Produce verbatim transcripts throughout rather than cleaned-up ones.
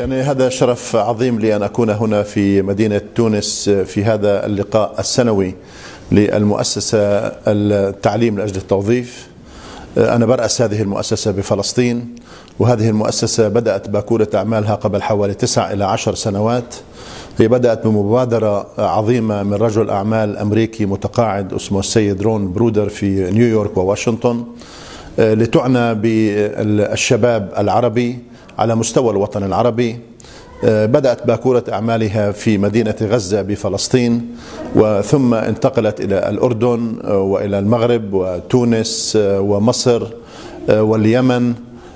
يعني هذا شرف عظيم لي أن أكون هنا في مدينة تونس في هذا اللقاء السنوي للمؤسسة التعليم لأجل التوظيف. أنا برأس هذه المؤسسة بفلسطين، وهذه المؤسسة بدأت باكورة أعمالها قبل حوالي تسع إلى عشر سنوات. هي بدأت بمبادرة عظيمة من رجل أعمال أمريكي متقاعد اسمه السيد رون برودر في نيويورك وواشنطن، لتعنى بالشباب العربي على مستوى الوطن العربي. بدأت باكورة أعمالها في مدينة غزة بفلسطين، وثم انتقلت إلى الأردن وإلى المغرب وتونس ومصر واليمن،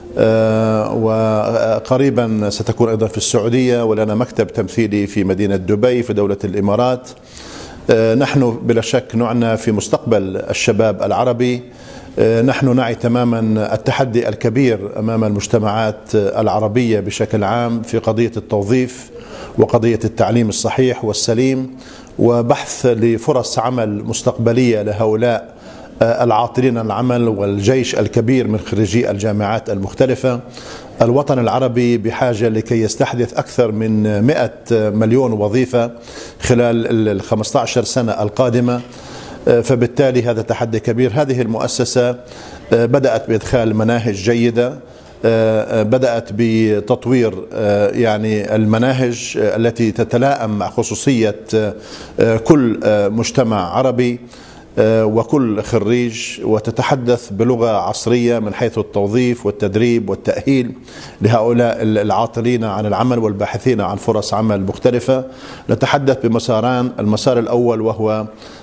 وقريبا ستكون أيضا في السعودية، ولنا مكتب تمثيلي في مدينة دبي في دولة الإمارات. نحن بلا شك نعنى في مستقبل الشباب العربي. نحن نعي تماما التحدي الكبير أمام المجتمعات العربية بشكل عام في قضية التوظيف وقضية التعليم الصحيح والسليم، وبحث لفرص عمل مستقبلية لهؤلاء العاطلين عن العمل والجيش الكبير من خريجي الجامعات المختلفة. الوطن العربي بحاجة لكي يستحدث أكثر من مئة مليون وظيفة خلال الخمسة عشر سنة القادمة، فبالتالي هذا تحدي كبير. هذه المؤسسة بدأت بإدخال مناهج جيدة، بدأت بتطوير يعني المناهج التي تتلائم مع خصوصية كل مجتمع عربي وكل خريج، وتتحدث بلغة عصرية من حيث التوظيف والتدريب والتأهيل لهؤلاء العاطلين عن العمل والباحثين عن فرص عمل مختلفة. نتحدث بمساران: المسار الأول وهو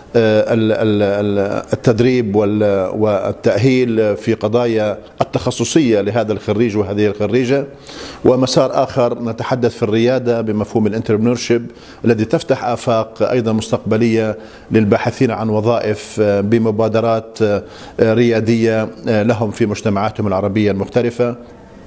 التدريب والتأهيل في قضايا التخصصية لهذا الخريج وهذه الخريجة، ومسار آخر نتحدث في الريادة بمفهوم الانتربرنورشيب الذي تفتح آفاق أيضا مستقبلية للباحثين عن وظائف بمبادرات ريادية لهم في مجتمعاتهم العربية المختلفة.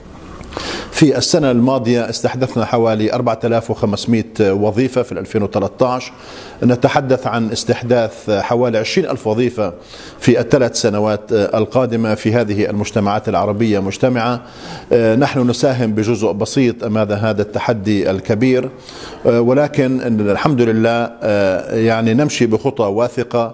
في السنة الماضية استحدثنا حوالي أربعة آلاف وخمسمئة وظيفة في ألفين وثلاثة عشر. نتحدث عن استحداث حوالي عشرين ألف وظيفة في الثلاث سنوات القادمة في هذه المجتمعات العربية مجتمعة. نحن نساهم بجزء بسيط أمام هذا التحدي الكبير، ولكن الحمد لله يعني نمشي بخطى واثقة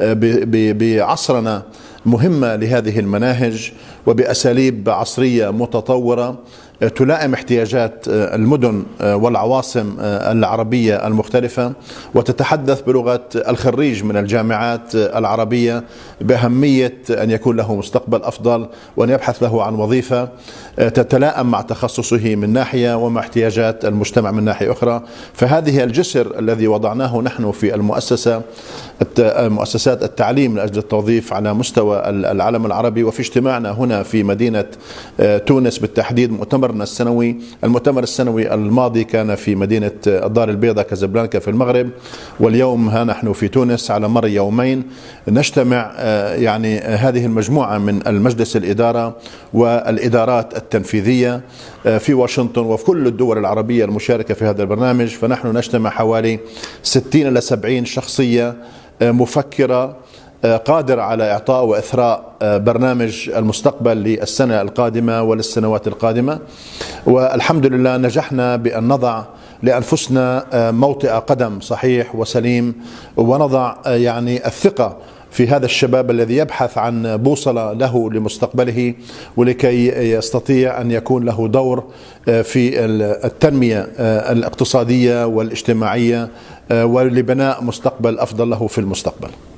بعصرنا مهمة لهذه المناهج وبأساليب عصرية متطورة تلائم احتياجات المدن والعواصم العربية المختلفة، وتتحدث بلغة الخريج من الجامعات العربية بأهمية أن يكون له مستقبل أفضل وأن يبحث له عن وظيفة تتلائم مع تخصصه من ناحية ومع احتياجات المجتمع من ناحية أخرى. فهذه الجسر الذي وضعناه نحن في المؤسسة مؤسسات التعليم لأجل التوظيف على مستوى العالم العربي، وفي اجتماعنا هنا في مدينة تونس بالتحديد مؤتمرنا السنوي. المؤتمر السنوي الماضي كان في مدينة الدار البيضاء كازابلانكا في المغرب، واليوم ها نحن في تونس على مر يومين نجتمع يعني هذه المجموعة من المجلس الإدارة والإدارات التنفيذية في واشنطن وفي كل الدول العربية المشاركة في هذا البرنامج. فنحن نجتمع حوالي ستين إلى سبعين شخصية مفكرة قادر على إعطاء وإثراء برنامج المستقبل للسنة القادمة وللسنوات القادمة. والحمد لله نجحنا بأن نضع لأنفسنا موطئ قدم صحيح وسليم، ونضع يعني الثقة في هذا الشباب الذي يبحث عن بوصلة له لمستقبله، ولكي يستطيع أن يكون له دور في التنمية الاقتصادية والاجتماعية ولبناء مستقبل أفضل له في المستقبل.